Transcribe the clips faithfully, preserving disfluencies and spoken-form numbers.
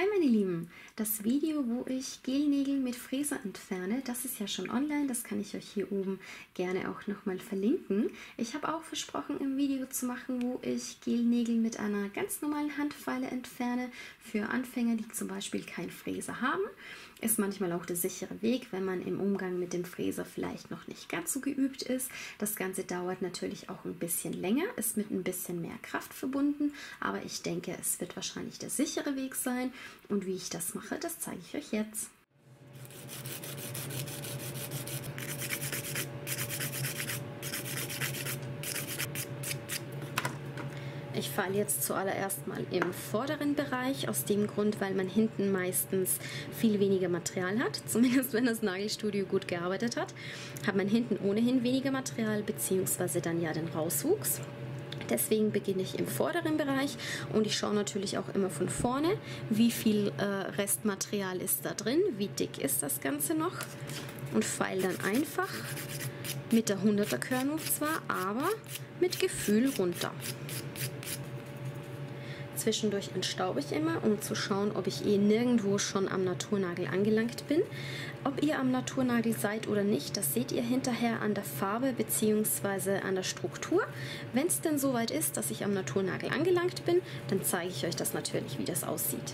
Hi meine Lieben, das Video, wo ich Gelnägel mit Fräser entferne, das ist ja schon online, das kann ich euch hier oben gerne auch nochmal verlinken. Ich habe auch versprochen, ein Video zu machen, wo ich Gelnägel mit einer ganz normalen Handfeile entferne, für Anfänger, die zum Beispiel keinen Fräser haben. Ist manchmal auch der sichere Weg, wenn man im Umgang mit dem Fräser vielleicht noch nicht ganz so geübt ist. Das Ganze dauert natürlich auch ein bisschen länger, ist mit ein bisschen mehr Kraft verbunden, aber ich denke, es wird wahrscheinlich der sichere Weg sein. Und wie ich das mache, das zeige ich euch jetzt. Ich feile jetzt zuallererst mal im vorderen Bereich, aus dem Grund, weil man hinten meistens viel weniger Material hat. Zumindest wenn das Nagelstudio gut gearbeitet hat, hat man hinten ohnehin weniger Material, beziehungsweise dann ja den Rauswuchs. Deswegen beginne ich im vorderen Bereich und ich schaue natürlich auch immer von vorne, wie viel äh, Restmaterial ist da drin, wie dick ist das Ganze noch, und feile dann einfach mit der hunderter Körnung zwar, aber mit Gefühl runter. Zwischendurch entstaube ich immer, um zu schauen, ob ich eh nirgendwo schon am Naturnagel angelangt bin. Ob ihr am Naturnagel seid oder nicht, das seht ihr hinterher an der Farbe bzw. an der Struktur. Wenn es denn soweit ist, dass ich am Naturnagel angelangt bin, dann zeige ich euch das natürlich, wie das aussieht.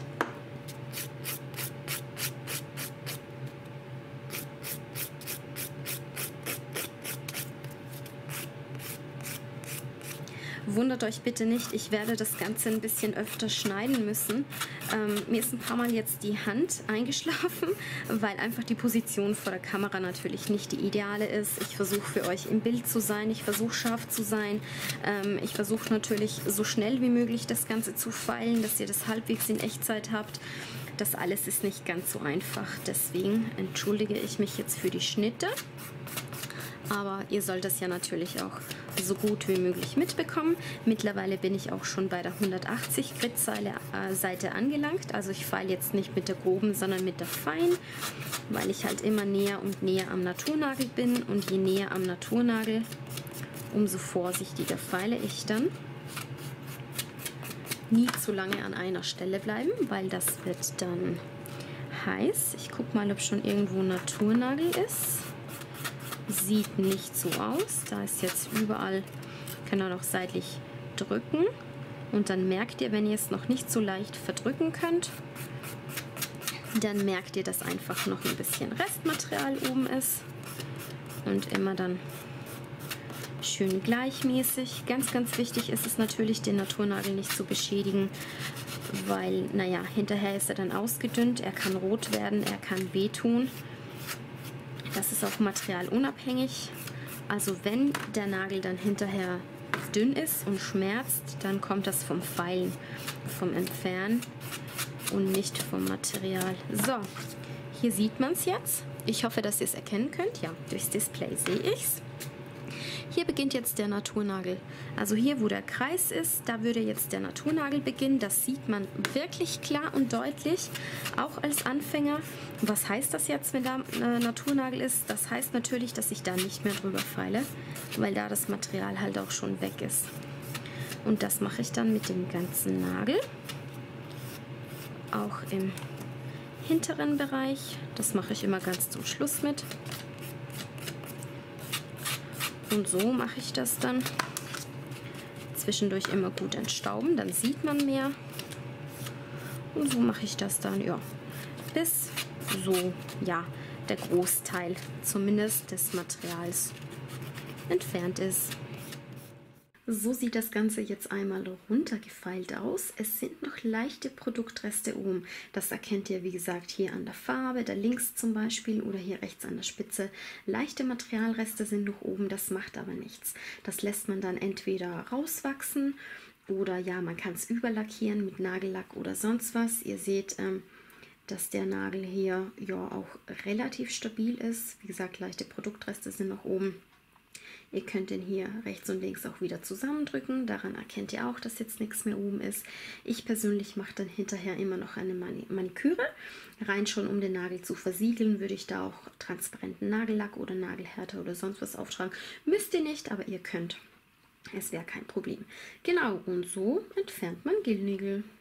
Wundert euch bitte nicht, ich werde das Ganze ein bisschen öfter schneiden müssen. Ähm, mir ist ein paar Mal jetzt die Hand eingeschlafen, weil einfach die Position vor der Kamera natürlich nicht die ideale ist. Ich versuche für euch im Bild zu sein, ich versuche scharf zu sein. Ähm, ich versuche natürlich so schnell wie möglich das Ganze zu feilen, dass ihr das halbwegs in Echtzeit habt. Das alles ist nicht ganz so einfach, deswegen entschuldige ich mich jetzt für die Schnitte. Aber ihr sollt das ja natürlich auch so gut wie möglich mitbekommen. Mittlerweile bin ich auch schon bei der hundertachtzig Grit Seite angelangt. Also ich feile jetzt nicht mit der groben, sondern mit der feinen, weil ich halt immer näher und näher am Naturnagel bin. Und je näher am Naturnagel, umso vorsichtiger feile ich dann. Nie zu lange an einer Stelle bleiben, weil das wird dann heiß. Ich gucke mal, ob schon irgendwo ein Naturnagel ist. Sieht nicht so aus. Da ist jetzt überall, kann er noch seitlich drücken. Und dann merkt ihr, wenn ihr es noch nicht so leicht verdrücken könnt, dann merkt ihr, dass einfach noch ein bisschen Restmaterial oben ist. Und immer dann schön gleichmäßig. Ganz, ganz wichtig ist es natürlich, den Naturnagel nicht zu beschädigen, weil, naja, hinterher ist er dann ausgedünnt. Er kann rot werden, er kann wehtun. Das ist auch materialunabhängig. Also wenn der Nagel dann hinterher dünn ist und schmerzt, dann kommt das vom Feilen, vom Entfernen und nicht vom Material. So, hier sieht man es jetzt. Ich hoffe, dass ihr es erkennen könnt. Ja, durchs Display sehe ich es. Hier beginnt jetzt der Naturnagel. Also hier, wo der Kreis ist, da würde jetzt der Naturnagel beginnen. Das sieht man wirklich klar und deutlich, auch als Anfänger. Was heißt das jetzt, wenn da äh, Naturnagel ist? Das heißt natürlich, dass ich da nicht mehr drüber feile, weil da das Material halt auch schon weg ist. Und das mache ich dann mit dem ganzen Nagel. Auch im hinteren Bereich. Das mache ich immer ganz zum Schluss mit. Und so mache ich das dann. Zwischendurch immer gut entstauben, dann sieht man mehr. Und so mache ich das dann, ja, bis so, ja, der Großteil zumindest des Materials entfernt ist. So sieht das Ganze jetzt einmal runtergefeilt aus. Es sind noch leichte Produktreste oben. Das erkennt ihr, wie gesagt, hier an der Farbe, da links zum Beispiel oder hier rechts an der Spitze. Leichte Materialreste sind noch oben, das macht aber nichts. Das lässt man dann entweder rauswachsen oder ja, man kann es überlackieren mit Nagellack oder sonst was. Ihr seht, ähm, dass der Nagel hier ja auch relativ stabil ist. Wie gesagt, leichte Produktreste sind noch oben. Ihr könnt den hier rechts und links auch wieder zusammendrücken. Daran erkennt ihr auch, dass jetzt nichts mehr oben ist. Ich persönlich mache dann hinterher immer noch eine Maniküre. Rein schon, um den Nagel zu versiegeln, würde ich da auch transparenten Nagellack oder Nagelhärte oder sonst was auftragen. Müsst ihr nicht, aber ihr könnt. Es wäre kein Problem. Genau, und so entfernt man Gelnägel.